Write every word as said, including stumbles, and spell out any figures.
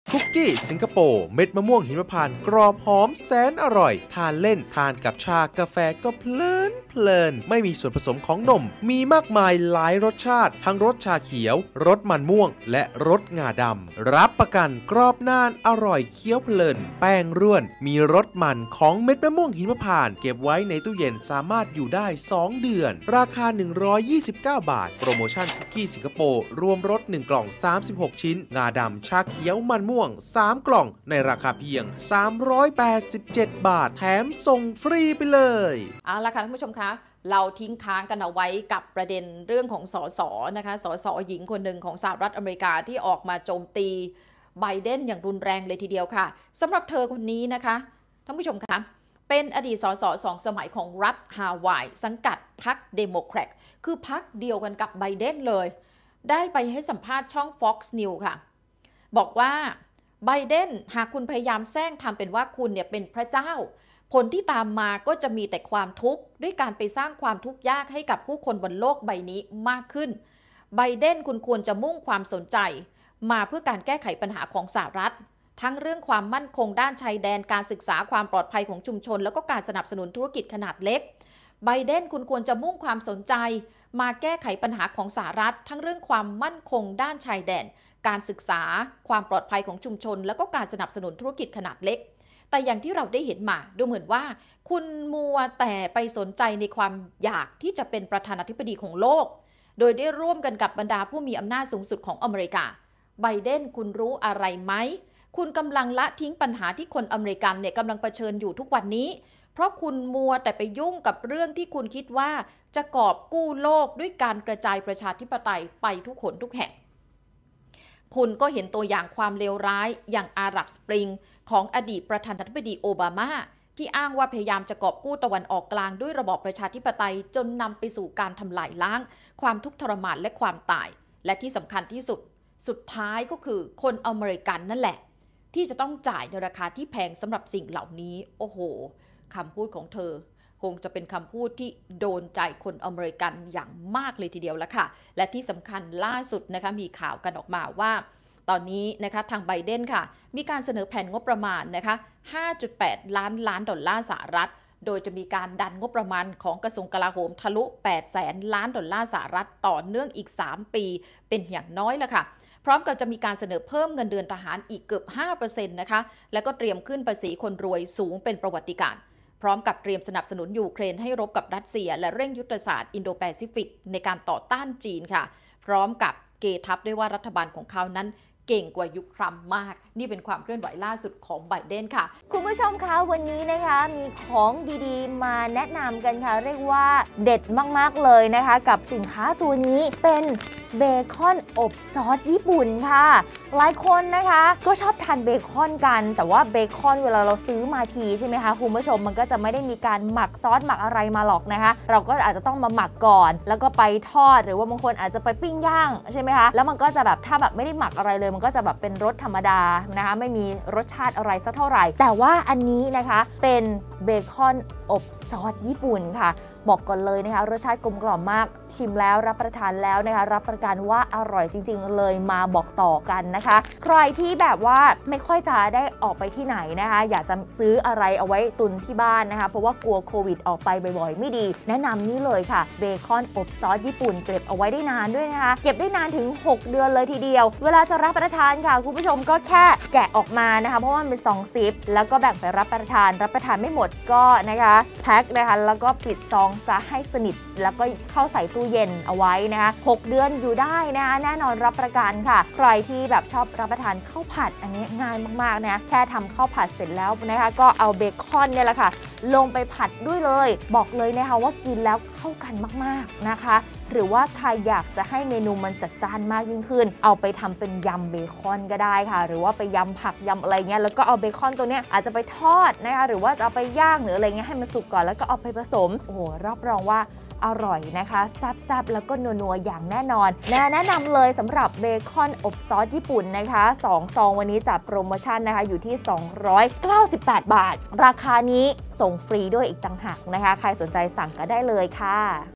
คุกกี้สิงคโปร์เม็ดมะม่วงหิมพานต์กรอบหอมแสนอร่อยทานเล่นทานกับชากาแฟก็เพลินเพลินไม่มีส่วนผสมของนมมีมากมายหลายรสชาติทั้งรสชาเขียวรสมันม่วงและรสงาดำรับประกันกรอบนานอร่อยเคี้ยวเพลินแป้งร่วนมีรสมันของเม็ดมะม่วงหิมพานต์เก็บไว้ในตู้เย็นสามารถอยู่ได้สองเดือนราคาหนึ่งร้อยยี่สิบเก้าบาทโปรโมชั่นคุกกี้สิงคโปร์รวมรสหนึ่งกล่องสามสิบหกชิ้นงาดำชาเขียวมันม่วงสามกล่องในราคาเพียงสามร้อยแปดสิบเจ็ดบาทแถมส่งฟรีไปเลยเอาละค่ะท่านผู้ชมคะเราทิ้งค้างกันเอาไว้กับประเด็นเรื่องของสสนะคะสสหญิงคนหนึ่งของสหรัฐอเมริกาที่ออกมาโจมตีไบเดนอย่างรุนแรงเลยทีเดียวค่ะสำหรับเธอคนนี้นะคะท่านผู้ชมคะเป็นอดีตสสสองสมัยของรัฐฮาวายสังกัดพรรคเดโมแครตคือพรรคเดียวกันกับไบเดนเลยได้ไปให้สัมภาษณ์ช่อง Fox News ค่ะบอกว่าไบเดนหากคุณพยายามแซงทำเป็นว่าคุณเนี่ยเป็นพระเจ้าผลที่ตามมาก็จะมีแต่ความทุกข์ด้วยการไปสร้างความทุกข์ยากให้กับผู้คนบนโลกใบนี้มากขึ้นไบเดนคุณควรจะมุ่งความสนใจมาเพื่อการแก้ไขปัญหาของสหรัฐทั้งเรื่องความมั่นคงด้านชายแดนการศึกษาความปลอดภัยของชุมชนแล้วก็การสนับสนุนธุรกิจขนาดเล็กไบเดนคุณควรจะมุ่งความสนใจมาแก้ไขปัญหาของสหรัฐทั้งเรื่องความมั่นคงด้านชายแดนการศึกษาความปลอดภัยของชุมชนแล้วก็การสนับสนุนธุรกิจขนาดเล็กแต่อย่างที่เราได้เห็นมาดูเหมือนว่าคุณมัวแต่ไปสนใจในความอยากที่จะเป็นประธานาธิบดีของโลกโดยได้ร่วมกันกับบรรดาผู้มีอำนาจสูงสุดของอเมริกาไบเดนคุณรู้อะไรไหมคุณกำลังละทิ้งปัญหาที่คนอเมริกันเนี่ยกำลังเผชิญอยู่ทุกวันนี้เพราะคุณมัวแต่ไปยุ่งกับเรื่องที่คุณคิดว่าจะกอบกู้โลกด้วยการกระจายประชาธิปไตยไปทุกหนทุกแห่งคุณก็เห็นตัวอย่างความเลวร้ายอย่างอาหรับสปริงของอดีตประธานาธิบดีโอบามาที่อ้างว่าพยายามจะกอบกู้ตะวันออกกลางด้วยระบอบประชาธิปไตยจนนำไปสู่การทำลายล้างความทุกข์ทรมานและความตายและที่สำคัญที่สุดสุดท้ายก็คือคนอเมริกันนั่นแหละที่จะต้องจ่ายในราคาที่แพงสำหรับสิ่งเหล่านี้โอ้โหคำพูดของเธอคงจะเป็นคำพูดที่โดนใจคนอเมริกันอย่างมากเลยทีเดียวแล้วค่ะและที่สำคัญล่าสุดนะคะมีข่าวกันออกมาว่าตอนนี้นะคะทางไบเดนค่ะมีการเสนอแผนงบประมาณนะคะ ห้าจุดแปด ล้านล้านดอลลาร์สหรัฐโดยจะมีการดันงบประมาณของกระทรวงกลาโหมทะลุ แปดแสน ล้านดอลลาร์สหรัฐต่อเนื่องอีกสามปีเป็นอย่างน้อยแล้วค่ะพร้อมกับจะมีการเสนอเพิ่มเงินเดือนทหารอีกเกือบ ห้าเปอร์เซ็นต์ นะคะแล้วก็เตรียมขึ้นภาษีคนรวยสูงเป็นประวัติการณ์พร้อมกับเตรียมสนับสนุนยูเครนให้รบกับรัสเซียและเร่งยุทธศาสตร์อินโดแปซิฟิกในการต่อต้านจีนค่ะพร้อมกับเกทับด้วยว่ารัฐบาลของเขานั้นเก่งกว่ายุคทรัมป์มากนี่เป็นความเคลื่อนไหวล่าสุดของไบเดนค่ะคุณผู้ชมคะวันนี้นะคะมีของดีๆมาแนะนำกันค่ะเรียกว่าเด็ดมากๆเลยนะคะกับสินค้าตัวนี้เป็นเบคอนอบซอสญี่ปุ่นค่ะหลายคนนะคะก็ชอบทานเบคอนกันแต่ว่าเบคอนเวลาเราซื้อมาทีใช่ไหมคะคุณผู้ชมมันก็จะไม่ได้มีการหมักซอสหมักอะไรมาหรอกนะคะเราก็อาจจะต้องมาหมักก่อนแล้วก็ไปทอดหรือว่าบางคนอาจจะไปปิ้งย่างใช่ไหมคะแล้วมันก็จะแบบถ้าแบบไม่ได้หมักอะไรเลยมันก็จะแบบเป็นรสธรรมดานะคะไม่มีรสชาติอะไรสักเท่าไหร่แต่ว่าอันนี้นะคะเป็นเบคอนอบซอสญี่ปุ่นค่ะบอกก่อนเลยนะคะรสชาติกลมกล่อมมากชิมแล้วรับประทานแล้วนะคะรับประกันว่าอร่อยจริงๆเลยมาบอกต่อกันนะคะใครที่แบบว่าไม่ค่อยจะได้ออกไปที่ไหนนะคะอยากจะซื้ออะไรเอาไว้ตุนที่บ้านนะคะเพราะว่ากลัวโควิดออกไปบ่อยๆไม่ดีแนะนำนี่เลยค่ะเบคอนอบซอสญี่ปุ่นเก็บเอาไว้ได้นานด้วยนะคะเก็บได้นานถึงหกเดือนเลยทีเดียวเวลาจะรับประทานค่ะคุณผู้ชมก็แค่แกะออกมานะคะเพราะว่ามันเป็นสองซิปแล้วก็แบ่งไปรับประทานรับประทานไม่หมดก็นะคะแพ็คนะคะแล้วก็ปิดซองซะให้สนิทแล้วก็เข้าใส่ตู้เย็นเอาไว้นะคะหกเดือนอยู่ได้นะคะแน่นอนรับประกันค่ะใครที่แบบชอบรับประทานข้าวผัดอันนี้ง่ายมากๆนะแค่ทำข้าวผัดเสร็จแล้วนะคะก็เอาเบคอนเนี่ยแหละค่ะลงไปผัดด้วยเลยบอกเลยนะคะว่ากินแล้วเข้ากันมากๆนะคะหรือว่าใครอยากจะให้เมนูมันจัดจ้านมากยิ่งขึ้นเอาไปทำเป็นยำเบคอนก็ได้ค่ะหรือว่าไปยำผักยำอะไรเงี้ยแล้วก็เอาเบคอนตัวเนี้ยอาจจะไปทอดนะคะหรือว่าจะเอาไปย่างหรืออะไรเงี้ยให้มันสุกก่อนแล้วก็เอาไปผสมโอ้โหรับรองว่าอร่อยนะคะแซ่บๆแล้วก็นัวๆอย่างแน่นอนแนะนำเลยสำหรับเบคอนอบซอสญี่ปุ่นนะคะสองซองวันนี้จัดโปรโมชั่นนะคะอยู่ที่สองร้อยเก้าสิบแปดบาทราคานี้ส่งฟรีด้วยอีกต่างหากนะคะใครสนใจสั่งก็ได้เลยค่ะ